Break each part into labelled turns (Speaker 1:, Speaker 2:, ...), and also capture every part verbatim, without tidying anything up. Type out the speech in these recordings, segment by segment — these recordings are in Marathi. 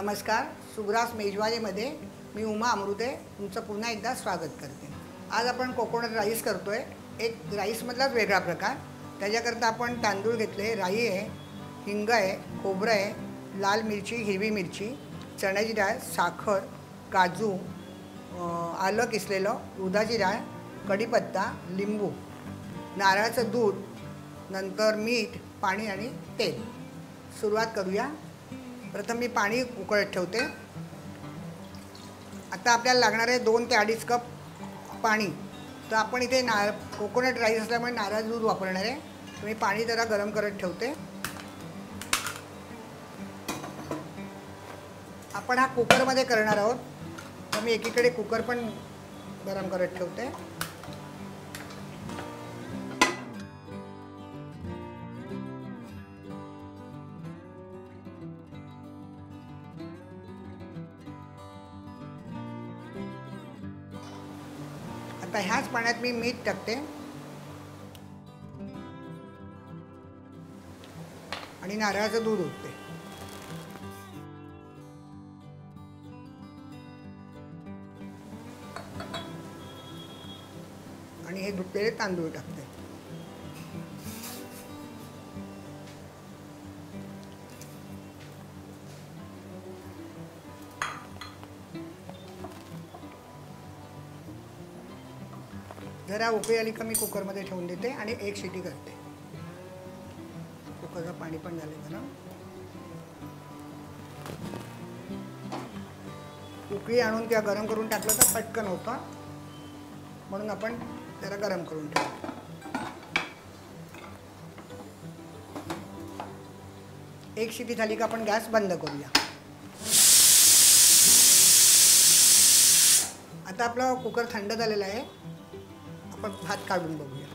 Speaker 1: नमस्कार, सुग्रास मेजवानीमध्ये मी उमा अमृते तुमचं पुन्हा एकदा स्वागत करते। आज आपण कोकोनट राईस करतोय, एक राईसमधलाच वेगळा प्रकार। त्याच्याकरता आपण तांदूळ घेतले, राई आहे, हिंग आहे, खोबरं आहे, लाल मिरची, हिरवी मिरची, चण्याची डाळ, साखर, काजू, आलं किसलेलं, उडदाची डाळ, कढीपत्ता, लिंबू, नारळाचं दूध, नंतर मीठ, पाणी आणि तेल। सुरुवात करूया। प्रथम मी पाणी उकळत ठेवते। आता आपल्याला लागणार आहे दोन ते अडीच कप पाणी। तर आपण इथे नार कोकोनट राईस असल्यामुळे नारळाचं दूध वापरणार आहे। तर मी पाणी जरा गरम करत ठेवते। आपण हा कुकरमध्ये करणार आहोत, तर मी एकीकडे कुकर पण गरम करत ठेवते। आता ह्याच पाण्यात मी मीठ टाकते आणि नारळाचं दूध ओतते आणि हे धुतलेले तांदूळ टाकते। जरा उकळी आली का मी कुकरमध्ये ठेवून देते आणि एक शिटी करते। कुकरचं पाणी पण झाले गरम। उकळी आणून किंवा गरम करून टाकलं तर पटकन होतं, म्हणून आपण जरा गरम करून ठेवतो। एक शिटी झाली का आपण गॅस बंद करूया। आता आपला कुकर थंड झालेला आहे, आपण भात काढून बघूया।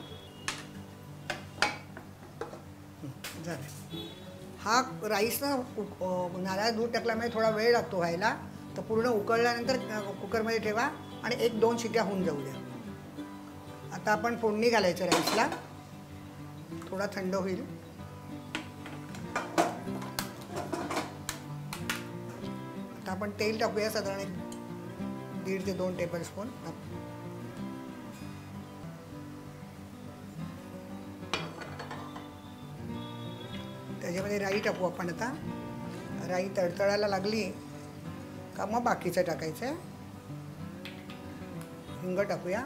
Speaker 1: झालं। हा राईस ना नारळ दूध टाकल्यामुळे थोडा वेळ लागतो व्हायला, तर पूर्ण उकळल्यानंतर कुकरमध्ये ठेवा आणि एक दोन शिट्या होऊन जाऊ द्या। आता आपण फोडणी घालायचं राईसला, थोडा थंड होईल। आता आपण तेल टाकूया, साधारण दीड ते दोन टेबल स्पून। त्याच्यामध्ये राई टाकू आपण। आता राई तडतडायला लागली का मग बाकीचं टाकायचं आहे। हिंग टाकूया,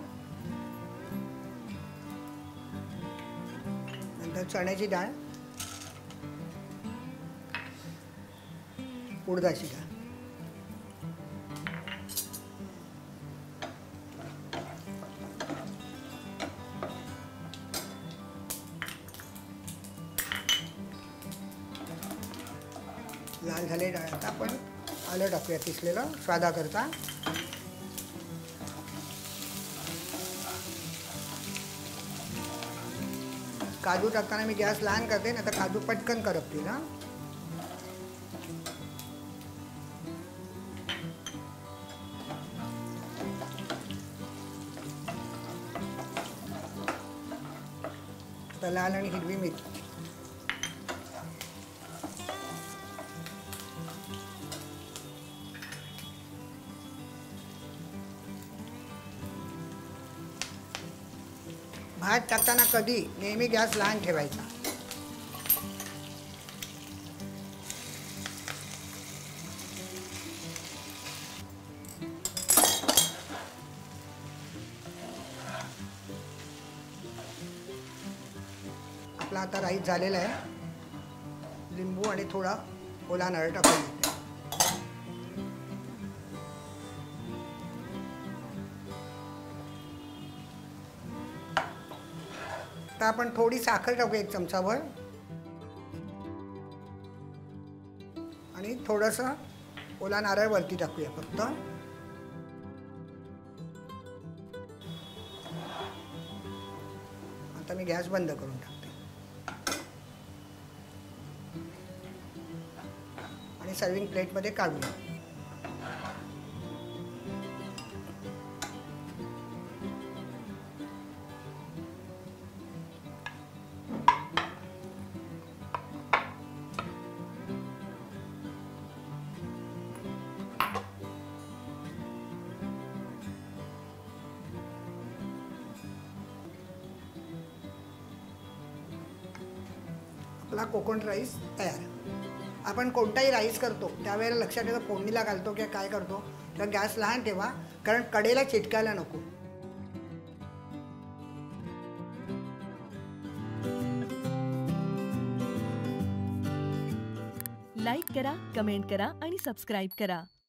Speaker 1: नंतर चण्याची डाळ, उडदाची डाळ, लाल झाले डाळ। आता आपण आलं टाकूया किसलेलं स्वादाकरता। काजू टाकताना मी गॅस लहान करते, नाही तर काजू पटकन करपतील ना। आता लाल आणि हिरवी मिरची, भात टाकताना कधी नेहमी गॅस लहान ठेवायचा। आपला आता राईस झालेला आहे। लिंबू आणि थोडा ओला नारळ टाकून देते। आता आपण थोडी साखर टाकूया, एक चमचाभर, आणि थोडंसं ओला नारळ वरती टाकूया फक्त। आता मी गॅस बंद करून टाकते आणि सर्विंग प्लेटमध्ये काढूया। आपला कोकोनट राईस तयार. आपण कोणताही राईस करतो त्यावेळेला लक्षात ठेवा, फोडणीला घालतो किंवा काय करतो तर गॅस लहान ठेवा, कारण कडेला चिटकायला नको.
Speaker 2: लाईक करा, कमेंट करा आणि सबस्क्राईब करा.